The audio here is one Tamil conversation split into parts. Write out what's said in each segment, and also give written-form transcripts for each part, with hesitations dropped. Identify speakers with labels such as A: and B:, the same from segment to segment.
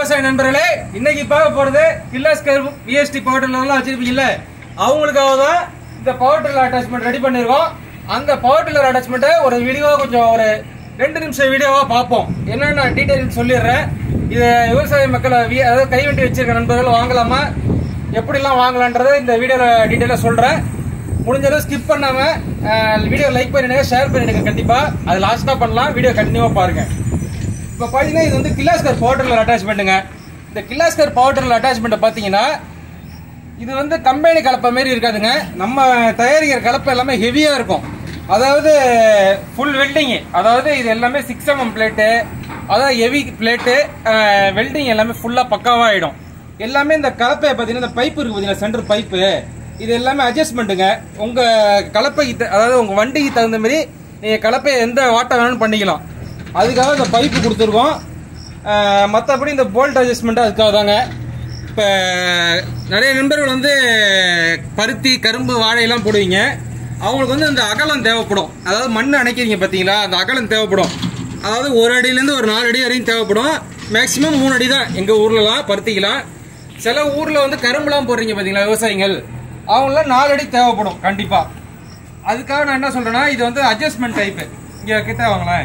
A: விவசாய நண்பர்களே, இன்னைக்கு பார்க்க போறது kirloskar VST பவர் டில்லர்லாம் வச்சிருப்பீங்கல்ல, அவங்களுக்காக தான் இந்த பவர் டில்லர் அட்டாச்மெண்ட் ரெடி பண்ணிருக்கோம். அந்த பவர் டில்லர் அட்டாச்மெண்ட்டை ஒரு வீடியோ கொஞ்சம் ஒரு 2 நிமிஷம் வீடியோவா பார்ப்போம். என்னன்னு டீடைல் சொல்லிடுறேன். இது விவசாய மக்கள் அதாவது கைவண்டி வச்சிருக்க நண்பர்கள் வாங்கலாமா, எப்படிலாம் வாங்கலான்றதை இந்த வீடியோல டீடைலா சொல்றேன். முடிஞ்சளவு ஸ்கிப் பண்ணாம வீடியோ லைக் பண்ணிடுங்க, ஷேர் பண்ணிடுங்க. கண்டிப்பா அது லாஸ்டா பண்ணலாம். வீடியோ கண்டினியூவா பாருங்க. இப்போ பாத்தீங்கன்னா இது வந்து kirloskar பவர் டில்லர் அட்டாச்மெண்ட்டுங்க. இந்த kirloskar பவர் டில்லர் அட்டாச்மெண்ட்டை பாத்தீங்கன்னா இது வந்து கம்பெனி கலப்பை மாரி இருக்காதுங்க. நம்ம தயாரிக்கிற கலப்பை எல்லாமே ஹெவியா இருக்கும். அதாவது ஃபுல் வெல்டிங், அதாவது இது எல்லாமே 6mm பிளேட்டு, அதாவது ஹெவி பிளேட்டு, வெல்டிங் எல்லாமே ஃபுல்லா பக்காவா ஆயிடும். எல்லாமே இந்த கலப்பையை பாத்தீங்கன்னா இந்த பைப் இருக்கு பாத்தீங்கன்னா, சென்டர் பைப்பு, இது எல்லாமே அட்ஜஸ்ட்மெண்ட்டுங்க. உங்க கலப்பைக்கு அதாவது உங்க வண்டிக்கு தகுந்த மாதிரி நீங்க கலப்பையை எந்த வாட்டை வேணும்னு பண்ணிக்கலாம். அதுக்காக இந்த பைப்பு கொடுத்துருக்கோம். மற்றபடி இந்த போல்ட் அட்ஜஸ்ட்மெண்ட் அதுக்காக தாங்க. இப்போ நிறைய நண்பர்கள் வந்து பருத்தி, கரும்பு, வாழையெல்லாம் போடுவீங்க. அவங்களுக்கு வந்து இந்த அகலம் தேவைப்படும். அதாவது மண் அணைக்கிறீங்க பார்த்தீங்களா, அந்த அகலம் தேவைப்படும். அதாவது 1 அடியிலேருந்து ஒரு 4 அடி வரையும் தேவைப்படும். மேக்சிமம் 3 அடி தான் எங்கள் ஊர்லலாம் பருத்திக்கலாம். சில ஊரில் வந்து கரும்புலாம் போடுறீங்க பார்த்தீங்களா விவசாயிகள், அவங்களாம் 4 அடி தேவைப்படும் கண்டிப்பாக. அதுக்காக நான் என்ன சொல்கிறேன்னா, இது வந்து அட்ஜஸ்ட்மெண்ட் டைப்பு. இங்கே கிட்ட வாங்களேன்,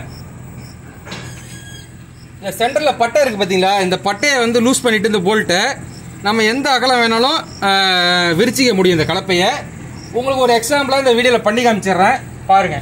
A: இந்த சென்டரில் பட்டை இருக்குது பார்த்தீங்களா, இந்த பட்டையை வந்து லூஸ் பண்ணிவிட்டு இந்த போல்ட்டை நம்ம எந்த அகலம் வேணாலும் விரிச்சிக்க முடியும். இந்த கலப்பையை உங்களுக்கு ஒரு எக்ஸாம்பிளாக இந்த வீடியோவில் பண்ணி காமிச்சிடுறேன் பாருங்கள்.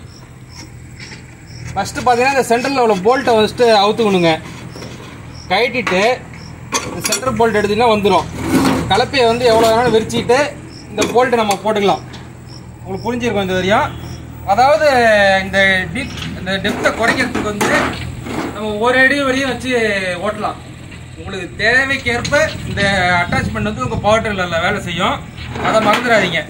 A: ஃபஸ்ட்டு பார்த்தீங்கன்னா இந்த சென்டரில் உள்ள போல்ட்டை ஃபஸ்ட்டு அவுத்துக்கணுங்க. கழட்டிட்டு இந்த சென்டர் போல்ட் எடுத்திங்கன்னா வந்துடும். கலப்பையை வந்து எவ்வளோ வேணாலும் விரிச்சிட்டு இந்த போல்ட்டை நம்ம போட்டுக்கலாம். உங்களுக்கு புரிஞ்சிருக்கும் இந்த வரையும். அதாவது இந்த டெப்த்தை குறைக்கிறதுக்கு வந்து நம்ம 1 அடி வரையும் வச்சு ஓட்டலாம். உங்களுக்கு தேவைக்கேற்ப இந்த அட்டாச்மெண்ட் வந்து உங்கள் பவர் டில்லரில் வேலை செய்யும். அதை மறந்துடாதீங்க.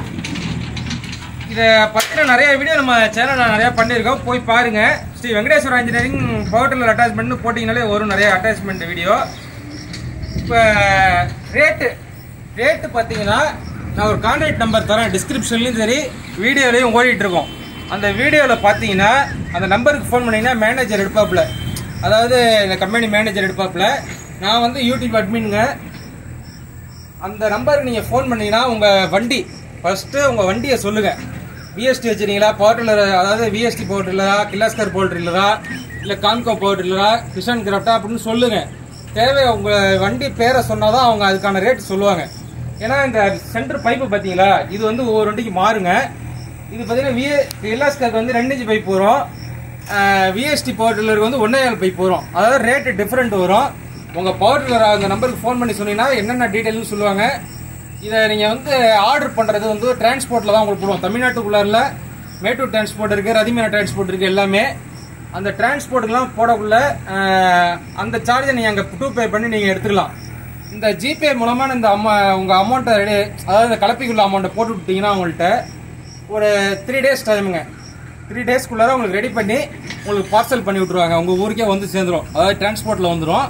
A: இதை பற்றின நிறைய வீடியோ நம்ம சேனலில் நிறையா பண்ணியிருக்கோம், போய் பாருங்கள். Shri Venkateswara engineering power tiller அட்டாச்மெண்ட்னு போட்டிங்கனாலே வரும் நிறைய அட்டாச்மெண்ட் வீடியோ. இப்போ ரேட்டு பார்த்தீங்கன்னா நான் ஒரு கான்டாக்ட் நம்பர் தரேன், டிஸ்கிரிப்ஷன்லையும் சரி வீடியோலையும் ஓடிட்டுருக்கோம். அந்த வீடியோவில் பார்த்தீங்கன்னா அந்த நம்பருக்கு ஃபோன் பண்ணிங்கன்னா மேனேஜர் எடுப்பாப்புல, அதாவது இந்த கம்பெனி மேனேஜர் எடுப்பாப்புல. நான் வந்து யூடியூப் அட்மின்ங்க. அந்த நம்பருக்கு நீங்கள் ஃபோன் பண்ணிங்கன்னா உங்கள் வண்டி ஃபஸ்ட்டு உங்கள் வண்டியை சொல்லுங்கள். VST வச்சுருக்கீங்களா, பவர் டில்லர், அதாவது VST பவர் டில்லரா, kirloskar பவர் டில்லரா, இல்லை kamco பவர் டில்லரா, கிஷன் கிராஃப்டா அப்படின்னு சொல்லுங்கள். தேவை உங்கள் வண்டி பேரை சொன்னால் தான் அவங்க அதுக்கான ரேட் சொல்லுவாங்க. ஏன்னா இந்த சென்டர் பைப்பு பார்த்தீங்களா, இது வந்து ஒவ்வொரு வண்டிக்கு மாறுங்க. இது பார்த்தீங்கன்னா kirloskar வந்து 2 இன்ச் பைப் வரும், VST பவர் டில்லருக்கு வந்து 1.5 பைப் வரும். அதாவது ரேட்டு டிஃப்ரெண்ட் வரும். உங்கள் பவர் டில்லர் அந்த நம்பருக்கு ஃபோன் பண்ணி சொன்னீங்கன்னா என்னென்ன டீட்டெயில்னு சொல்லுவாங்க. இதை நீங்கள் வந்து ஆர்டர் பண்ணுறது வந்து டிரான்ஸ்போர்ட்டில் தான் உங்களுக்கு போடுவோம். தமிழ்நாட்டுக்குள்ளாரில் மேட்டூர் டிரான்ஸ்போர்ட் இருக்குது, ரதிமேனா டிரான்ஸ்போர்ட் இருக்குது எல்லாமே. அந்த டிரான்ஸ்போர்ட்டுக்கெலாம் போடக்குள்ள அந்த சார்ஜை நீங்கள் அங்கே பே பண்ணி நீங்கள் எடுத்துக்கலாம். இந்த ஜிபே மூலமாக இந்த உங்கள் அமௌண்ட்டை அதாவது இந்த கலப்பிக்குள்ள அமௌண்ட்டை போட்டு விட்டீங்கன்னா அவங்கள்ட்ட ஒரு 3 டேஸ் டைமுங்க. 3 டேஸ்க்குள்ளார உங்களுக்கு ரெடி பண்ணி உங்களுக்கு பார்சல் பண்ணி விட்ருவாங்க. உங்கள் ஊருக்கே வந்து சேர்ந்துடும், அதாவது டிரான்ஸ்போர்ட்டில் வந்துடும்.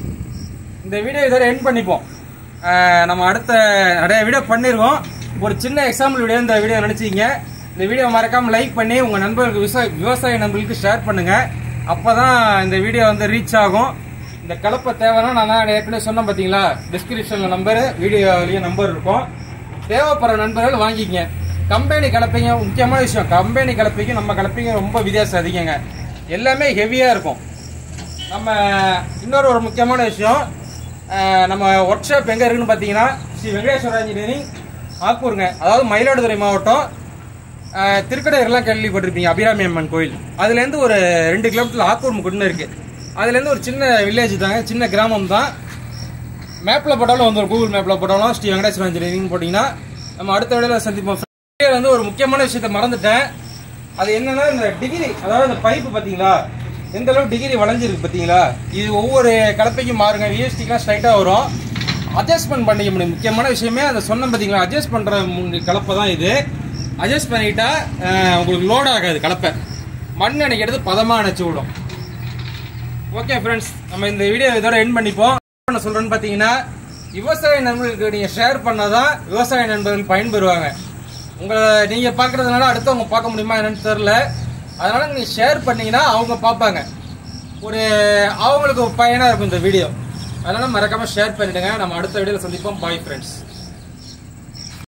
A: இந்த வீடியோ இதோட எண்ட் பண்ணிப்போம். நம்ம அடுத்த நிறைய வீடியோ பண்ணியிருக்கோம். ஒரு சின்ன எக்ஸாம்பிள் வீடியோ இந்த வீடியோ நினச்சிங்க. இந்த வீடியோ மறக்காமல் லைக் பண்ணி உங்கள் நண்பர்களுக்கு விவசாய நண்பர்களுக்கு ஷேர் பண்ணுங்கள். அப்போ தான் இந்த வீடியோ வந்து ரீச் ஆகும். இந்த கலப்பை தேவைன்னா நான் ஏற்கனவே சொன்னேன் பார்த்தீங்களா, டிஸ்கிரிப்ஷனில் நம்பரு, வீடியோவிலேயே நம்பர் இருக்கும். தேவைப்படுற நண்பர்கள் வாங்கிக்கங்க. கம்பெனி கலப்பைங்க முக்கியமான விஷயம். கம்பெனி கலப்பைக்கும் நம்ம கலப்பைக்கும் ரொம்ப வித்தியாசம் அதிகங்க. எல்லாமே ஹெவியாக இருக்கும். நம்ம இன்னொரு முக்கியமான விஷயம், நம்ம ஒர்க் ஷாப் எங்கே இருக்குன்னு பார்த்தீங்கன்னா ஸ்ரீ வெங்கடேஸ்வரா இன்ஜினியரிங் ஆக்கூருங்க. அதாவது மயிலாடுதுறை மாவட்டம், திருக்கடையெல்லாம் கேள்விப்பட்டிருப்பீங்க, அபிராமி அம்மன் கோயில். அதுலேருந்து ஒரு 2 கிலோமீட்டர் ஆக்கூர் முக்குன்னு இருக்குது. அதுலேருந்து ஒரு சின்ன வில்லேஜ் தாங்க, சின்ன கிராமம் தான். மேப்பில் போட்டாலும் வந்துடும், கூகுள் மேப்பில் போட்டாலும் ஸ்ரீ வெங்கடேஸ்வரா இன்ஜினியரிங் போட்டிங்கன்னா நம்ம அடுத்த விடையில் சந்திப்போம். வந்து ஒரு முக்கியமான விஷயத்தை மறந்துட்டேன். அது என்னன்னா இந்த டிகிரி, அதாவது இந்த பைப்பு பார்த்தீங்களா எந்த அளவு டிகிரி வளைஞ்சிருக்கு பார்த்தீங்களா. இது ஒவ்வொரு கலப்பைக்கும் மாறுங்க. VSTக்கெலாம் ஸ்ட்ரைட்டாக வரும், அட்ஜஸ்ட்மெண்ட் பண்ணிக்க முடியும். முக்கியமான விஷயமே அதை சொன்ன பார்த்தீங்களா, அட்ஜஸ்ட் பண்ணுற கலப்பை தான் இது. அட்ஜஸ்ட் பண்ணிட்டா உங்களுக்கு லோட் ஆகாது. கலப்பை மண் அணைக்கிறது பதமாக அணைச்சி விடும். ஓகே ஃப்ரெண்ட்ஸ், நம்ம இந்த வீடியோ இதோட எண்ட் பண்ணிப்போம். என்ன சொல்கிறேன்னு பார்த்தீங்கன்னா, விவசாய நண்பர்களுக்கு நீங்கள் ஷேர் பண்ணாதான் விவசாய நண்பர்கள் பயன்பெறுவாங்க. உங்களை நீங்கள் பார்க்குறதுனால அடுத்தவங்க பார்க்க முடியுமா என்னன்னு தெரில. அதனால் நீங்கள் ஷேர் பண்ணிங்கன்னா அவங்க பார்ப்பாங்க, ஒரு அவங்களுக்கு பயனாக இருக்கும் இந்த வீடியோ. அதனால மறக்காம ஷேர் பண்ணிடுங்க. நம்ம அடுத்த வீடியோல சந்திப்போம். Bye friends.